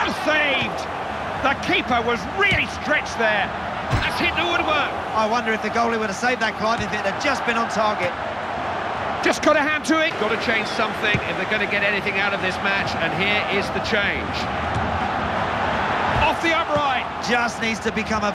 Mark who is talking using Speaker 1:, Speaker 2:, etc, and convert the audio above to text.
Speaker 1: Well saved! The keeper was really stretched there. That's hit the woodwork.
Speaker 2: I wonder if the goalie would have saved that, Clive, if it had just been on target.
Speaker 1: Just got a hand to it. Got to change something if they're going to get anything out of this match, and here is the change. Off the upright.
Speaker 2: Just needs to become a